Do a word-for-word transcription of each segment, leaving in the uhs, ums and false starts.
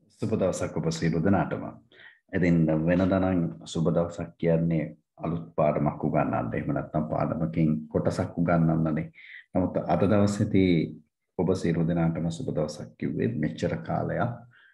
සුබ දවසක් ඔබ සියලු දෙනාටම. ඉතින් වෙනදා නම් සුබ දවසක් කියන්නේ අලුත් පාඩමක් උගන්වන්න. එහෙම නැත්නම් පාඩමකින් කොටසක් උගන්වන්නනේ. නමුත් අද දවසේදී ඔබ සියලු දෙනාටම සුබ දවසක් කිව්වේ මෙච්චර කාලයක්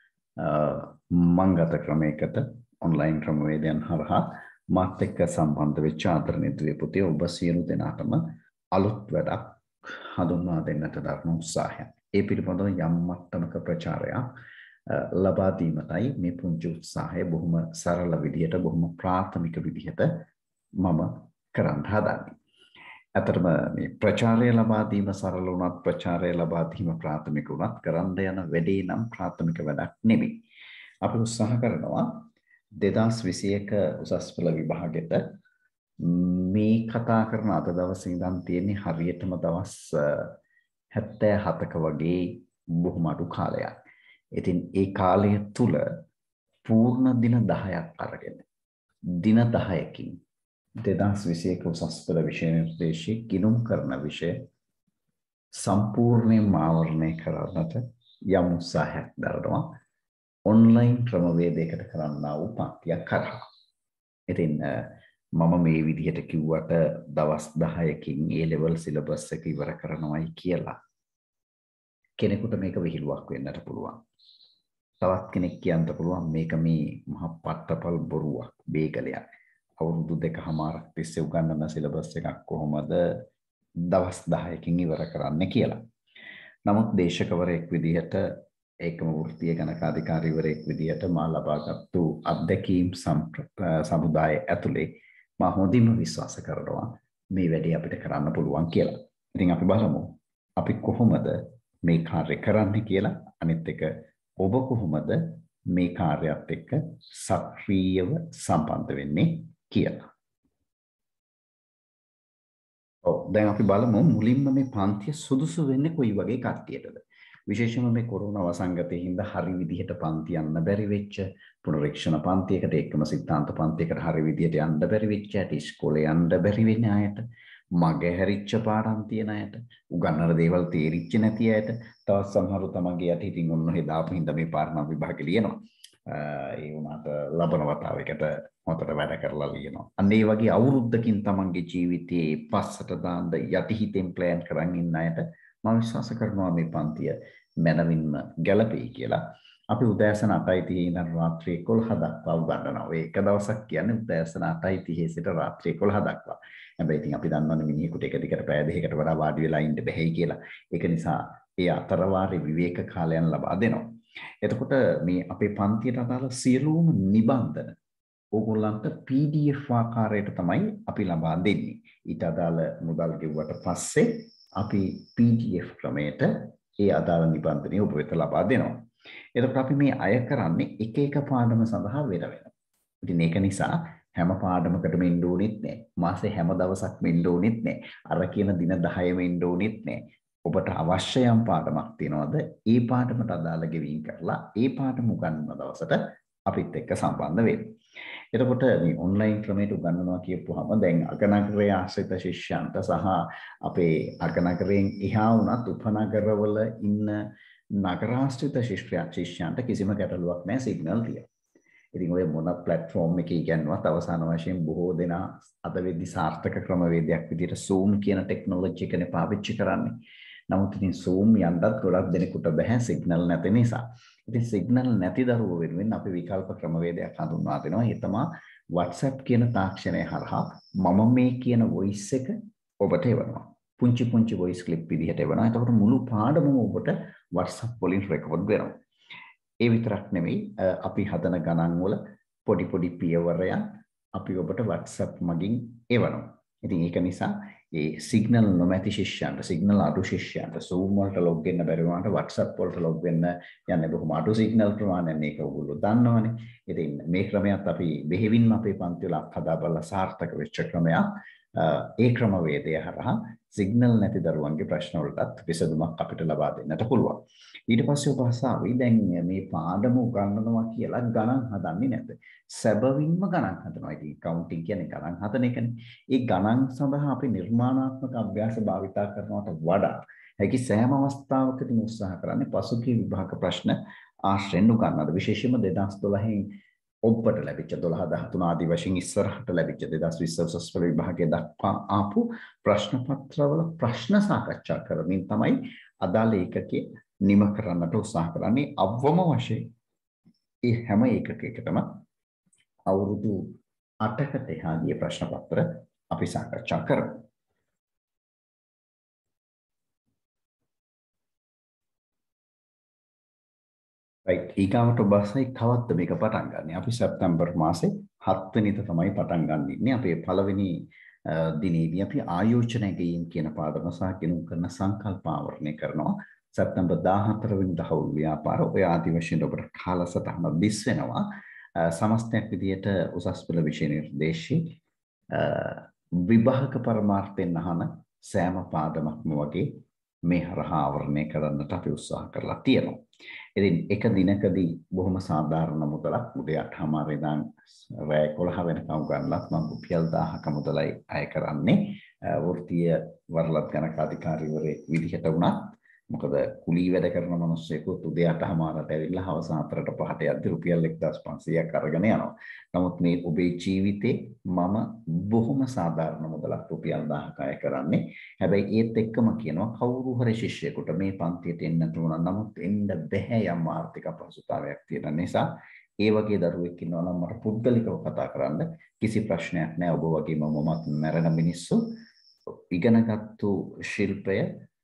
මම ගත ක්‍රමයකට ඔන්ලයින් ක්‍රමවේදයන් හරහා මාත් එක්ක සම්බන්ධ වෙච්ච ආදරණීය දුවේ පුතේ ඔබ සියලු දෙනාටම අලුත් වැඩක් හඳුන්වා දෙන්නට දරන උත්සාහය. ඒ පිළිබඳව යම් මට්ටමක ප්‍රචාරයක් ලබා දීමටයි මේ පුංචි උත්සාහය බොහොම සරල විදිහට බොහොම ප්‍රාථමික විදිහට මම කරන්න හදන්නේ. අතරම මේ ප්‍රචාරය ලබා දීම සරල වුණත් ප්‍රචාරය ලබා දීම ප්‍රාථමික වුණත් කරන්න යන වැඩේ නම් ප්‍රාථමික වැඩක් නෙමෙයි. අපි උත්සාහ කරනවා දෙදාස් විසි එක උසස් පෙළ විභාගෙට මේ කතා කරන අද දවසේ ඉඳන් තියෙන්නේ හරියටම දවස් හැත්තෑ හතක වගේ බොහොම අඩු කාලයක්. ඉතින් ඒ කාලය තුල පූර්ණ දින දහයක් අරගෙන දින දහයකින් දෙදාස් විසි එක උසස් පෙළ විෂය නිර්දේශයේ ගිණුම් කරන විෂය සම්පූර්ණයෙන්ම ආවරණය කරන්නට යම් උත්සාහයක් දරනවා ඔන්ලයින් ක්‍රමවේදයකට කරන්නා වූ පන්තියක් කරා. ඉතින් මම මේ විදිහට කිව්වට දවස් දහයකින් ඒ ලෙවල් සිලබස් එක ඉවර කරනවායි කියලා කෙනෙකුට මේක විහිළුවක් වෙන්නට පුළුවන්. තවත් කෙනෙක් කියන්න පුළුවන් මේක මේ මහ පට්ටපල් බොරුවක්, බේගලයක්. අවුරුදු දෙකමාරක් තිස්සේ උගන්වන සිලබස් එකක් කොහොමද දවස් දහයකින් ඉවර කරන්න කියලා. නමුත් දේශකවරයෙක් විදිහට ඒකම වෘත්තීය ගණකාධිකාරීවරයෙක් විදිහට මා ලබාගත්තු අත්දැකීම් සමුදාය ඇතුලේ මා හොඳින්ම විශ්වාස කරනවා මේ වැඩේ අපිට කරන්න පුළුවන් කියලා. ඉතින් අපි බලමු අපි කොහොමද මේ කාර්ය කරන්න කියලා. අනිත් එක ඔබ කොහොමද මේ කාර්යයත් එක්ක සක්‍රීයව සම්බන්ධ වෙන්නේ කියලා. ඔව් දැන් අපි බලමු මුලින්ම මේ පන්තිය සුදුසු වෙන්නේ කොයි වගේ කට්ටියටද. විශේෂයෙන්ම මේ කොරෝනා වසංගතයේ හින්දා හරි විදිහට පන්ති යන්න බැරි වෙච්ච පුනරීක්ෂණ පන්තියකට එක්කම සිද්ධාන්ත පන්තියකට හරි විදිහට යන්න බැරි වෙච්ච ඇට ඉස්කෝලේ යන්න බැරි වෙන අයට, මගේ හැරිච්ච පාඩම් තියෙන අයට, උගන්නන දේවල් තේරිච්ච නැති අයට, තවත් සමහරව තමන්ගේ යට ඉතින් ඔන්න ඔහෙ දාපු හින්දා මේ පාරම විභාගෙ ලියනවා. ඒ වුණාට ලබන වතාවයකට හොතට වැඩ කරලා ලියනවා. අන්න ඒ වගේ අවුරුද්දකින් තමන්ගේ ජීවිතේ පස්සට දාන්න යටිහිතෙන් ප්ලෑන් කරන් ඉන්න අයට මම විශ්වාස කරනවා මේ පන්තිය මනවින්ම ගැළපෙයි කියලා. අපි උදෑසන අටයි තිහේ ඉඳන් රාත්‍රී එකොළහ දක්වා උගන්වනවා. ඒ එක දවසක් කියන්නේ උදෑසන අටයි තිහේ සිට රාත්‍රී එකොළහ දක්වා. හැබැයි ඉතින් අපි දන්නවනේ මිනිහෙකුට එක දිගට පැය දෙකකට වඩා වාඩි වෙලා ඉන්න බැහැයි කියලා. ඒක නිසා ඒ අතරවාරේ විවේක කාලයන් ලබා දෙනවා. එතකොට මේ අපේ පන්තියට අදාළ සියලුම නිබන්ධන ඕගොල්ලන්ට පී ඩී එෆ් ආකාරයට තමයි අපි ලබා දෙන්නේ. ඊට අදාළ මුදල් ගෙවුවට පස්සේ අපි පී ඩී එෆ් ක්‍රමයට ඒ අදාළ නිබන්ධනය ඔබ වෙත ලබා දෙනවා. එතකොට අපි මේ අය කරන්නේ එක එක පාඩම සඳහා වෙන වෙනම. ඉතින් ඒක නිසා හැම පාඩමකටම ඉන්න ඕනෙත් නැහැ. මාසේ හැම දවසක්ම ඉන්න ඕනෙත් නැහැ. අර කියන දින දහයම ඉන්න ඕනෙත් නැහැ. ඔබට අවශ්‍ය යම් පාඩමක් තියනවාද ඒ පාඩමට අදාළ ගෙවීම් කරලා ඒ පාඩම උගන්වන දවසට අපිත් එක්ක සම්බන්ධ වෙන්න. එතකොට මේ ඔන්ලයින් ක්‍රමයට උගන්වනවා කියපුවාම දැන් අගනගරයේ ආශ්‍රිත ශිෂ්‍යයන්ට සහ අපේ අගනගරයෙන් එහා වුණත් උපනගරවල ඉන්න නගරාශ්‍රිත ශිෂ්‍යයන්ට කිසිම ගැටලුවක් නැහැ සිග්නල් තියෙනවා. ඉතින් ඔය මොන ප්ලැට්ෆෝම් එකේ ඉගෙනුවත් අවසාන වශයෙන් බොහෝ දෙනා අද වෙද්දි සාර්ථක ක්‍රමවේදයක් විදිහට Zoom කියන ටෙක්නොලොජි එකනේ පාවිච්චි කරන්නේ. නමුත් ඉතින් Zoom යන්නත් ගොඩක් දෙනෙකුට බෑ සිග්නල් නැති නිසා. ඉතින් සිග්නල් නැති දරුවෝ වෙනුවෙන් අපි විකල්ප ක්‍රමවේදයක් හඳුන්වා දෙනවා. ඒ තමයි WhatsApp කියන තාක්ෂණය හරහා මම මේ කියන voice එක ඔබට එවනවා. පුංචි පුංචි voice clip විදිහට එවනවා. එතකොට මුළු පාඩමම ඔබට WhatsApp වලින් රෙකෝඩ් වෙනවා. ඒ විතරක් නෙමෙයි අපි හදන ගණන් වල පොඩි පොඩි පියවරයන් අපි ඔබට WhatsApp මගින් එවනවා. ඉතින් ඒක නිසා ඒ සිග්නල් නොමැති ශිෂ්‍යයන්ට සිග්නල් අඩු ශිෂ්‍යයන්ට Zoom වලට ලොග් වෙන්න බැරි වුණාට WhatsApp වලට ලොග් වෙන්න යන්නේ බොහොම අඩු සිග්නල් ප්‍රමාණයක් මේක ඔයගොල්ලෝ දන්නවනේ. ඉතින් මේ ක්‍රමයක් අපි බෙහෙවින්ම අපේ පන්ති වල අත්හදා බලලා සාර්ථක වෙච්ච ක්‍රමයක්. ඒ ක්‍රමවේදය හරහා සිග්නල් නැති දරුවන්ගේ ප්‍රශ්න වලටත් විසඳුමක් අපිට ලබා දෙන්නට පුළුවන්. ඊට පස්සේ ඔබ අසාවි දැන් මේ පාඩම උගන්වනවා කියලා ගණන් හදන්නේ නැද්ද? සැබවින්ම ගණන් හදනවා. ඉතින් කවුන්ටිංగ్ කියන්නේ ගණන් හදන එකනේ. ඒ ගණන් සඳහා අපි නිර්මාණාත්මක අභ්‍යාස භාවිතා කරනවට වඩා හැකි සෑම අවස්ථාවකදීම උත්සාහ කරන්නේ පසුගිය විභාග ප්‍රශ්න ආශ්‍රයෙන් උගන්වන්න. විශේෂයෙන්ම දෙදාස් දොළහෙන් ඔබට ලැබිච්ච දොළහ දහතුන ආදී වශයෙන් ඉස්සරහට ලැබිච්ච දෙදාස් විස්ස උසස් පෙළ විභාගයේ දක්වා ආපු ප්‍රශ්න පත්‍රවල ප්‍රශ්න සාකච්ඡා කරමින් තමයි අදාළ ඒකකයේ නිම කරන්නට උත්සාහ කරන්නේ. අවම වශයෙන් ඒ හැම ඒකකයකටම අවුරුදු අටකට එහා ගිය ප්‍රශ්න පත්‍ර අපි සාකච්ඡා කරමු. right ඊගාවට ඔබසයි තවත් මේක පටන් ගන්න. අපි සැප්තැම්බර් මාසේ හත් වෙනිදා තමයි පටන් ගන්න ඉන්නේ. අපේ පළවෙනි දිනේදී අපි ආයෝජනය ගෙයින් කියන පාඩම සහ කිනුම් කරන සංකල්ප ආවරණය කරනවා. සැප්තැම්බර් දාහතර වෙනිදා හවුල් ව්‍යාපාර ඔය ආදි වශයෙන් ඔබට කාලසටහන දිස් වෙනවා. සමස්තයක් විදියට උසස් පෙළ විෂය නිර්දේශී විභාග පරමාර්ථයෙන් අහන සෑම පාඩමක්ම වගේ මේ හරහා ආවරණය කරන්නට අපි උත්සාහ කරලා තියෙනවා. ඉතින් එක දිනකදී බොහොම සාධාරණ මුදලක් උදේ අට හමාර ඉඳන් රෑ එකොළහ වෙනකම් උගන්ලත් මම රුපියල් දහයක මුදලයි අය කරන්නේ. වෘත්තීය වරලත් ගණක අධිකාරිවරයෙක් විදිහට වුණත් මොකද කුලී වැඩ කරන මිනිස්සෙකුත් උදේ අට හමාරට ඇවිල්ලා හවස හතරට පහට යද්දි රුපියල් එක්දාස් පන්සීයක් අරගෙන යනවා. නමුත් මේ ඔබේ ජීවිතේ මම බොහොම සාධාරණ මුදලක් රුපියල් දහයක අය කරන්නේ. හැබැයි ඒත් එක්කම කියනවා කවුරු හරි ශිෂ්‍යයෙකුට මේ පන්තියට එන්නට උනන නමුත් එන්න බැහැ යම් ආර්ථික අපහසුතාවයක් තියෙන නිසා ඒ වගේ දරුවෙක් ඉන්නවා නම් මට පුද්ගලිකව කතා කරන්න කිසි ප්‍රශ්නයක් නැහැ. ඔබ වගේම මමත් මැරෙන මිනිස්සු ඉගෙනගත්තු ශිල්පය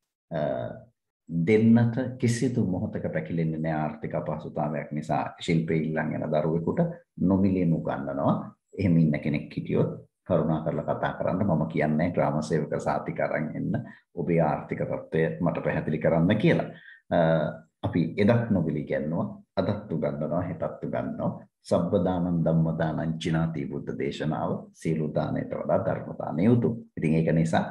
දෙන්නට කිසිදු මොහොතක පැකිලෙන්නේ නැහැ. ආර්ථික අපහසුතාවයක් නිසා ශිල්පේ ඉල්ලන් යන දරුවෙකුට නොමිලේම උගන්වනවා. එහෙම ඉන්න කෙනෙක් හිටියොත් කරුණාකරලා කතා කරන්න. මම කියන්නේ ග්‍රාම සේවක සාතික අරන් එන්න ඔබේ ආර්ථික තත්ත්වය මට පැහැදිලි කරන්න කියලා. අපි එදත් නොමිලේ කියනවා, අදත් උගන්වනවා, හෙටත් උගන්වනවා. සබ්බ දානං ධම්ම දානං චිනාති බුද්ධ දේශනාව සීල දානයට වඩා ධර්ම දානය උතුම්. ඉතින් ඒක නිසා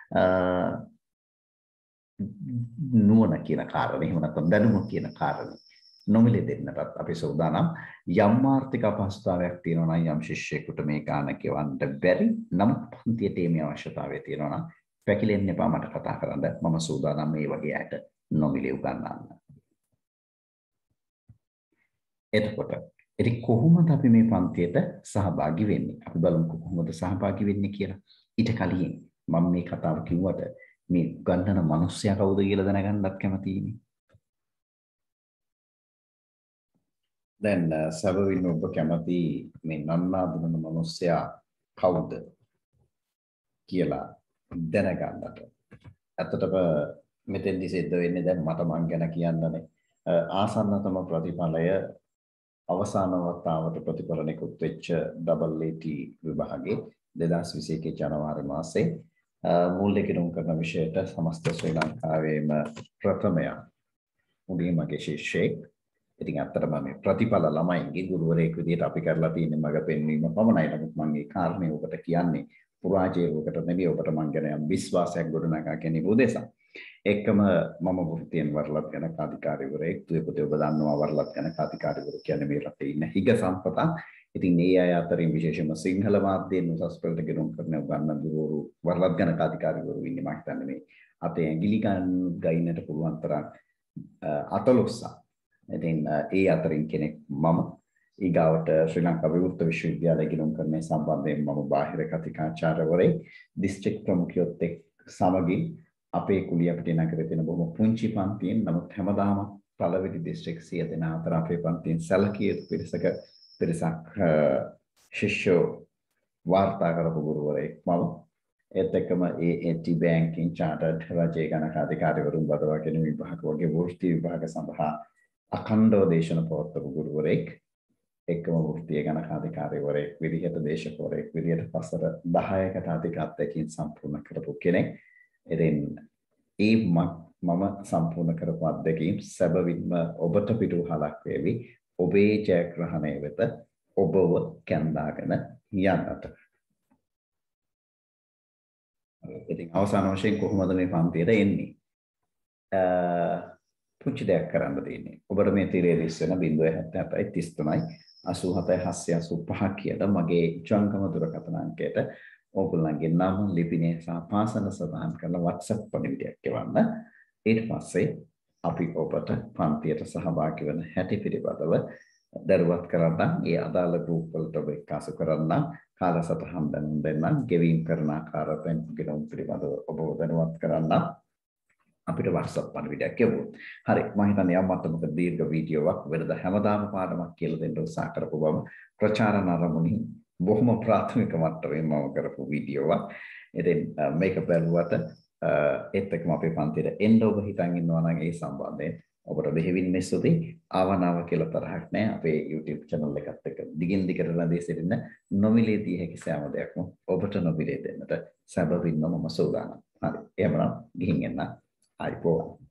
නුවණ කියන කාරණේ එහෙම නැත්නම් දැනුම කියන කාරණේ නොමිලේ දෙන්නටත් අපි සූදානම්. යම් ආර්ථික අපහසුතාවයක් තියෙනවා නම් යම් ශිෂ්‍යයෙකුට මේ ගාන කෙවන්න බැරි නම් පන්තියට මේ අවශ්‍යතාවය තියෙනවා නම් පැකිලෙන්න එපා, මට කතා කරන්න. මම සූදානම් මේ වගේ අයට නොමිලේ උගන්වන්න. එතකොට ඉතින් කොහොමද අපි මේ පන්තියට සහභාගී වෙන්නේ? අපි බලමු කොහොමද සහභාගී වෙන්නේ කියලා. ඊට කලින් මම මේ කතාව කිව්වට මේ ගන්නන මිනිස්සයා කවුද කියලා දැනගන්නත් කැමතියි. දැන් සබවින් ඔබ කැමති මේ නන්නා දුන්න මිනිස්සයා කවුද කියලා දැනගන්නට. ඇත්තටම මෙතෙන්දි සිද්ධ වෙන්නේ දැන් මට මං ගැන කියන්නනේ. ආසන්නතම ප්‍රතිඵලය අවසාන වතාවට ප්‍රතිඵල නිකුත් වෙච්ච ඩබල් ඒ ටී විභාගයේ දෙදාස් විසි එකේ ජනවාරි මාසේ මූල්‍ය කිනුම් කරන විෂයට සමස්ත ශ්‍රී ලංකාවේම ප්‍රථමයක් උදේ මගේ ශිෂ්‍යෙක්. ඉතින් අත්‍තරම මේ ප්‍රතිඵල ළමයින්ගේ ගුරුවරයෙක් විදිහට අපි කරලා තියෙන මඟ පෙන්වීම පමණයි. නමුත් මම මේ කාරණේ ඔබට කියන්නේ පුරාජයකට නෙමෙයි, ඔබට මං ගැන යම් විශ්වාසයක් ගොඩනගා ගැනීම උදෙසා. එක්කම මම වෘත්තීයෙන් වරලත් ගණක අධිකාරිවරයෙක්. දුපතේ ඔබ දන්නවා වරලත් ගණක අධිකාරිවරු කියන්නේ මේ රටේ ඉන්න හිග සම්පතක්. ඉතින් මේ අය අතරින් විශේෂයෙන්ම සිංහල මාධ්‍යයෙන් උසස් පෙළට ගෙනුම් කරන උගන්වන ගුරුවරු වරලත් ගණක අධිකාරිවරු ඉන්නේ. මම හිතන්නේ මේ අතේ ඇඟිලි ගන්න ගයින්නට පුළුවන් තරම් අතලොස්සක්. ඉතින් ඒ අතරින් කෙනෙක් මම. ඊගාවට ශ්‍රී ලංකා විවෘත විශ්වවිද්‍යාලය ගෙනුම් කරන සම්බන්ධයෙන් මම බාහිර කතිකාචාර්යවරයෙක්. දිස්ත්‍රික් ප්‍රමුඛයොත් එක්ක සමගින් අපේ කුලිය අපිට නගරේ තියෙන බොහොම පුංචි පන්තියෙන්, නමුත් හැමදාම පළවෙනි දිස්ත්‍රික් සිය දෙනා අතර අපේ පන්තියෙන් සැලකිය යුතු පිරිසක පිරිසක් ශිෂ්‍යෝ වාර්තා කරපු ගුරුවරයෙක් මම. ඒත් එක්කම ඒ ඒ ටී බැංකින් චාටර්ඩ් රජයේ ගණක අධිකාරිවරුන් බදවා ගැනීම විභාග වගේ වෘත්තීය විභාග සඳහා අඛණ්ඩව දේශන පවත්වපු ගුරුවරයෙක්. එක්කම වෘත්තීය ගණක අධිකාරිවරයෙක් විදිහට දේශකවරයෙක් විදිහට පසර දහයකට අධික අත්දැකීම් සම්පූර්ණ කරපු කෙනෙක්. ඉතින් ඒ මම සම්පූර්ණ කරපු අත්දැකීම් සැබවින්ම ඔබට පිටුහලක් වේවි. ඔබේ ජයග්‍රහණය වෙත ඔබව කැඳාගෙන යන්නට. ඉතින් අවසාන වශයෙන් කොහොමද මේ පන්තියට එන්නේ? පුංචි දෙයක් කරන්න තියෙන්නේ. ඔබට මේ තිරේ දිස් වෙන ज़ीरो सात सात तीस තුනයි අසූ හතයි හත්සිය අසූ පහ කියලා මගේ ජංගම දුරකථන අංකයට ඕගොල්ලන්ගේ නම, ලිපිනය සහ පාසල සඳහන් කරලා WhatsApp පණිවිඩයක් එවන්න. ඊට පස්සේ අපි ඔබට පන්තියට සහභාගී වෙන හැටි පිළිබඳව දරුවත් කරන්න ඒ අදාළ ගෲප් වලට ඔබ එක්කාසු කරන්න කාලසටහන් දැනුම් දෙන්න ගෙවීම් කරන ආකාරයෙන් ගෙනුම් පිළිබඳව ඔබ දැනුවත් කරන්න අපිට WhatsApp පණිවිඩයක් යවුවා. හරි මම හිතන්නේ යම් මට්ටමක දීර්ඝ වීඩියෝවක් වෙනද හැමදාම පාඩමක් කියලා දෙන්න උත්සාහ කරපු බව ප්‍රචාරණ අරමුණින් බොහොම ප්‍රාථමික මට්ටමේ මම කරපු වීඩියෝවක්. ඉතින් මේක බැලුවට ඒත් එක්කම අපේ පන්තියට එන්න ඔබ හිතන් ඉන්නවා නම් ඒ සම්බන්ධයෙන් ඔබට බෙහෙවින්ම ස්තුතියි. ආවනාව කියලා තරහක් නැහැ. අපේ YouTube channel එකත් එක්ක දිගින් දිගට රැඳී සිටින්න නොමිලේ දී හැකි සෑම දෙයක්ම ඔබට නොමිලේ දෙන්නට සැබවින්ම මම සූදානම්. හරි. එහෙමනම් ගිහින් එන්න. ආයිබෝවන්.